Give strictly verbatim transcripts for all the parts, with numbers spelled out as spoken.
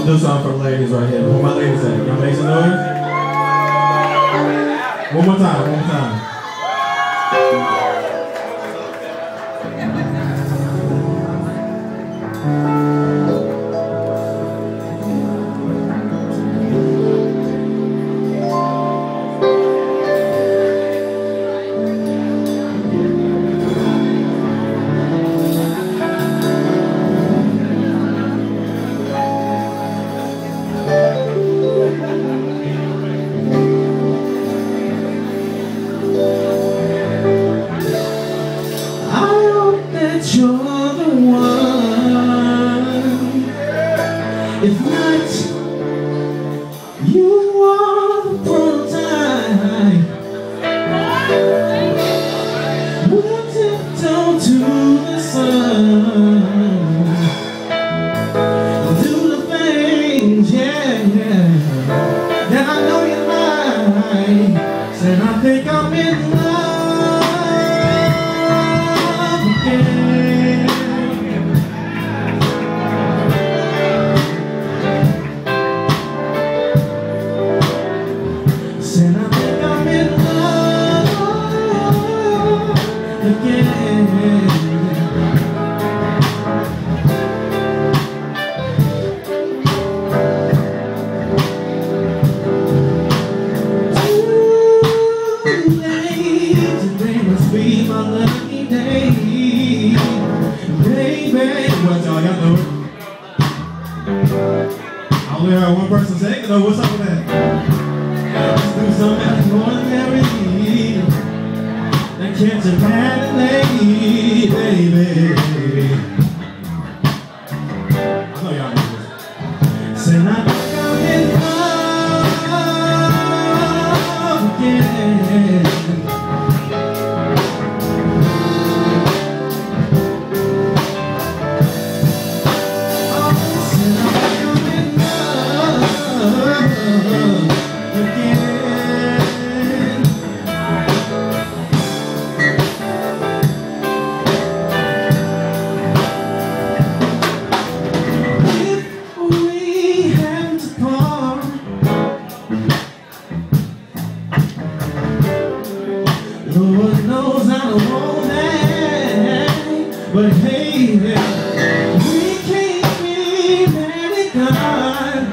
I'm doing something for the ladies right here. Where my ladies at? Y'all make some noise? One more time, one more time. You're the one. If not, you are the prototype. We'll tiptoe to the sun, do the things, yeah, yeah, that I know you like. Said I think I'm in love again. Said I think I'm in love again. Too late, today must be my lucky day, baby. What y'all, y'all know it? I only heard one person say it. No, what's up with that? Let's do something that's ordinary and catch a bad lady, baby. I know y'all know this. Said I think I'm in love again. Oh, said I think I'm in love again. Lord knows I don't want that, but hey, we can't be mad at God.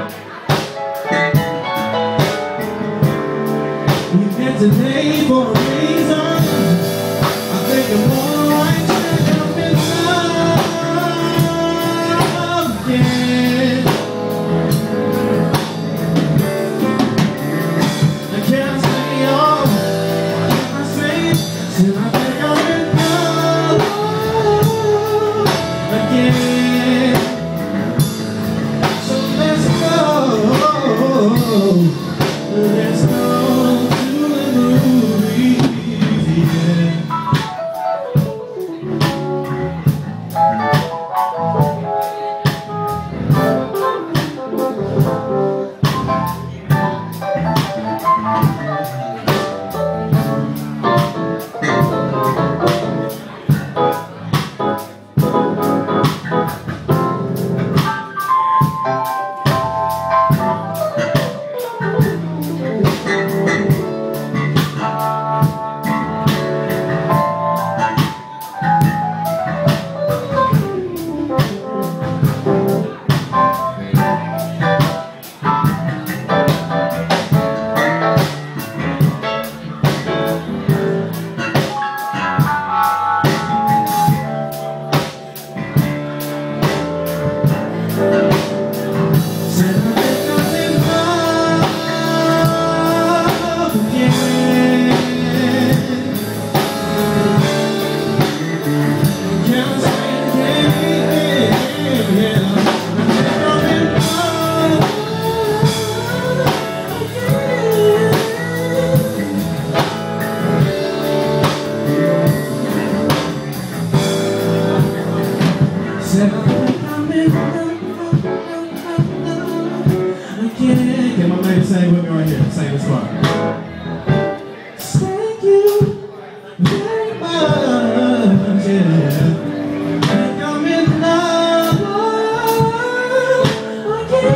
We met today for a reason. I think I'm more right to come in love again. I can't stay on. Said I think I'm in love again. So let's go, let's go to the movies, yeah. Said I think I'm in love again. Can my lady sing with me right here? Sing this part. Thank you very much, yeah. I think I'm in love again.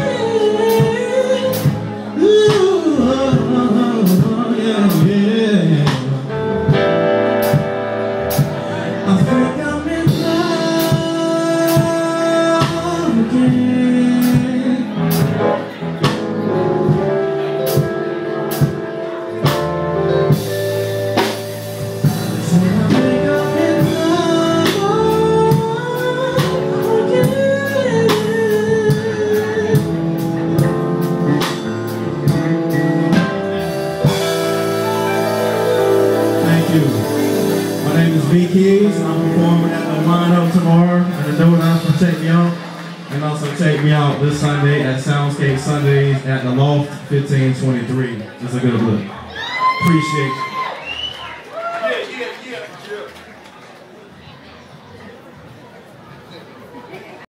check me out. And also check me out this Sunday at Soundscape Sundays at the Loft fifteen twenty-three. It's a good look. Appreciate you.